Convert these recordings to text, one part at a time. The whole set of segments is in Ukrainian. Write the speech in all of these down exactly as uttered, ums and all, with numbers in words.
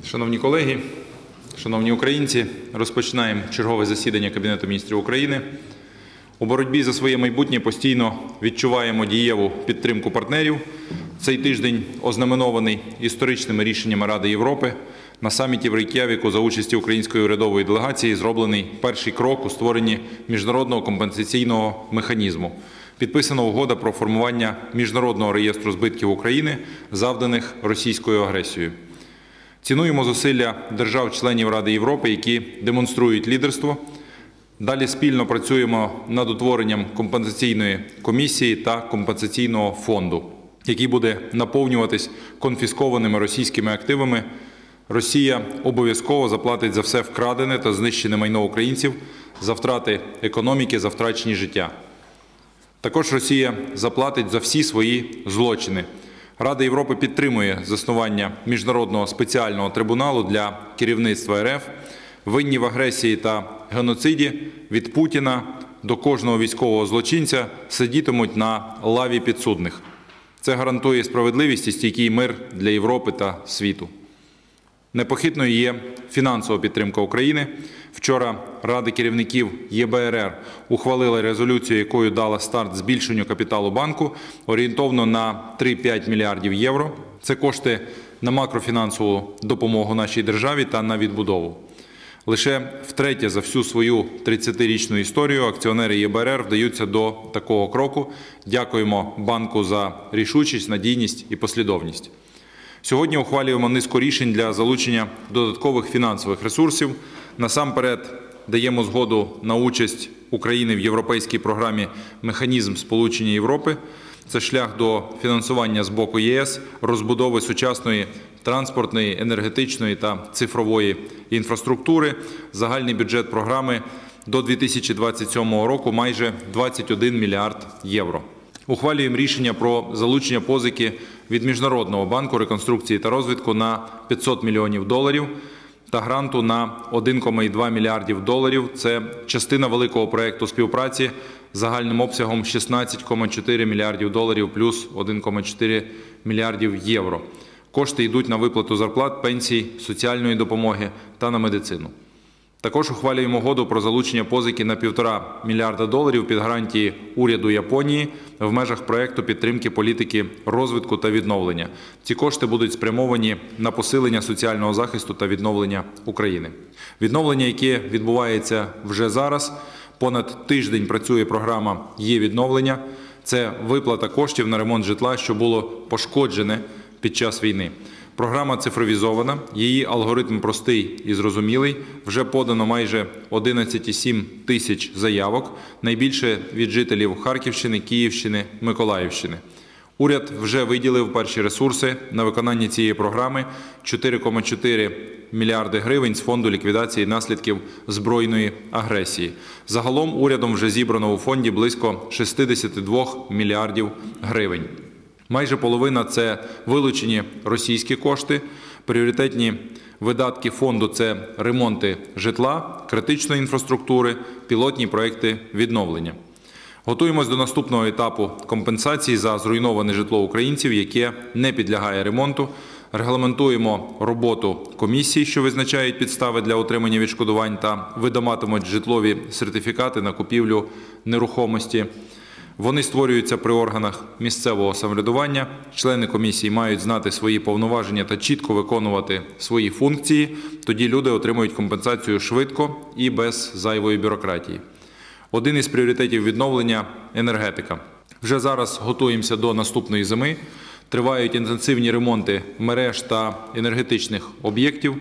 Шановні колеги, шановні українці, розпочинаємо чергове засідання Кабінету міністрів України. У боротьбі за своє майбутнє постійно відчуваємо дієву підтримку партнерів. Цей тиждень ознаменований історичними рішеннями Ради Європи. На саміті в Рейк'явіку за участі української урядової делегації зроблений перший крок у створенні міжнародного компенсаційного механізму. Підписана угода про формування міжнародного реєстру збитків України, завданих російською агресією. Цінуємо зусилля держав-членів Ради Європи, які демонструють лідерство. Далі спільно працюємо над утворенням компенсаційної комісії та компенсаційного фонду, який буде наповнюватись конфіскованими російськими активами. Росія обов'язково заплатить за все вкрадене та знищене майно українців, за втрати економіки, за втрачені життя. Також Росія заплатить за всі свої злочини. Рада Європи підтримує заснування Міжнародного спеціального трибуналу для керівництва РФ. Винні в агресії та геноциді від Путіна до кожного військового злочинця сидітимуть на лаві підсудних. Це гарантує справедливість і стійкий мир для Європи та світу. Непохитною є фінансова підтримка України. Вчора Рада керівників ЄБРР ухвалила резолюцію, якою дала старт збільшенню капіталу банку орієнтовно на три-п'ять мільярдів євро. Це кошти на макрофінансову допомогу нашій державі та на відбудову. Лише втретє за всю свою тридцятирічну історію акціонери ЄБРР вдаються до такого кроку. Дякуємо банку за рішучість, надійність і послідовність. Сьогодні ухвалюємо низку рішень для залучення додаткових фінансових ресурсів. Насамперед даємо згоду на участь України в європейській програмі «Механізм сполучення Європи». Це шлях до фінансування з боку ЄС, розбудови сучасної транспортної, енергетичної та цифрової інфраструктури. Загальний бюджет програми до дві тисячі двадцять сьомого року майже двадцять один мільярд євро. Ухвалюємо рішення про залучення позики від Міжнародного банку реконструкції та розвитку на п'ятсот мільйонів доларів та гранту на один цілих два мільярдів доларів. Це частина великого проєкту співпраці загальним обсягом шістнадцять цілих чотири мільярдів доларів плюс один цілих чотири мільярдів євро. Кошти йдуть на виплату зарплат, пенсій, соціальної допомоги та на медицину. Також ухвалюємо угоду про залучення позики на півтора мільярда доларів під гарантії уряду Японії в межах проєкту підтримки політики розвитку та відновлення. Ці кошти будуть спрямовані на посилення соціального захисту та відновлення України. Відновлення, яке відбувається вже зараз, понад тиждень працює програма «Є-відновлення». Це виплата коштів на ремонт житла, що було пошкоджене під час війни. Програма цифровізована, її алгоритм простий і зрозумілий. Вже подано майже одинадцять цілих сім десятих тисяч заявок, найбільше від жителів Харківщини, Київщини, Миколаївщини. Уряд вже виділив перші ресурси на виконання цієї програми – чотири цілих чотири мільярди гривень з фонду ліквідації наслідків збройної агресії. Загалом урядом вже зібрано у фонді близько шістдесят два мільярдів гривень. Майже половина – це вилучені російські кошти. Пріоритетні видатки фонду – це ремонти житла, критичної інфраструктури, пілотні проекти відновлення. Готуємось до наступного етапу компенсації за зруйноване житло українців, яке не підлягає ремонту. Регламентуємо роботу комісій, що визначають підстави для отримання відшкодувань та видаватимуть житлові сертифікати на купівлю нерухомості. Вони створюються при органах місцевого самоврядування. Члени комісії мають знати свої повноваження та чітко виконувати свої функції. Тоді люди отримують компенсацію швидко і без зайвої бюрократії. Один із пріоритетів відновлення – енергетика. Вже зараз готуємося до наступної зими. Тривають інтенсивні ремонти мереж та енергетичних об'єктів.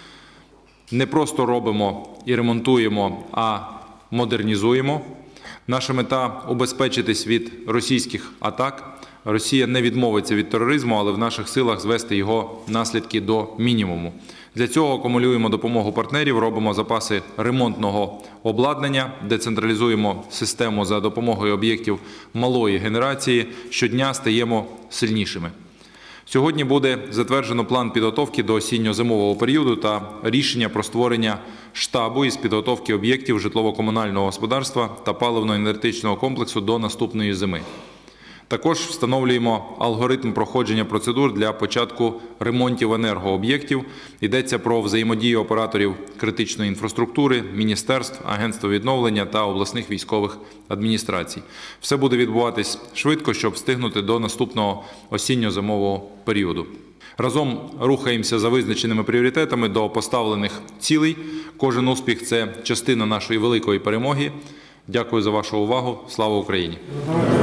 Не просто робимо і ремонтуємо, а модернізуємо. Наша мета – убезпечитись від російських атак. Росія не відмовиться від тероризму, але в наших силах звести його наслідки до мінімуму. Для цього акумулюємо допомогу партнерів, робимо запаси ремонтного обладнання, децентралізуємо систему за допомогою об'єктів малої генерації, щодня стаємо сильнішими. Сьогодні буде затверджено план підготовки до осінньо-зимового періоду та рішення про створення штабу із підготовки об'єктів житлово-комунального господарства та паливно-енергетичного комплексу до наступної зими. Також встановлюємо алгоритм проходження процедур для початку ремонтів енергооб'єктів. Йдеться про взаємодію операторів критичної інфраструктури, міністерств, агентства відновлення та обласних військових адміністрацій. Все буде відбуватись швидко, щоб встигнути до наступного осінньо-зимового періоду. Разом рухаємося за визначеними пріоритетами до поставлених цілей. Кожен успіх – це частина нашої великої перемоги. Дякую за вашу увагу. Слава Україні!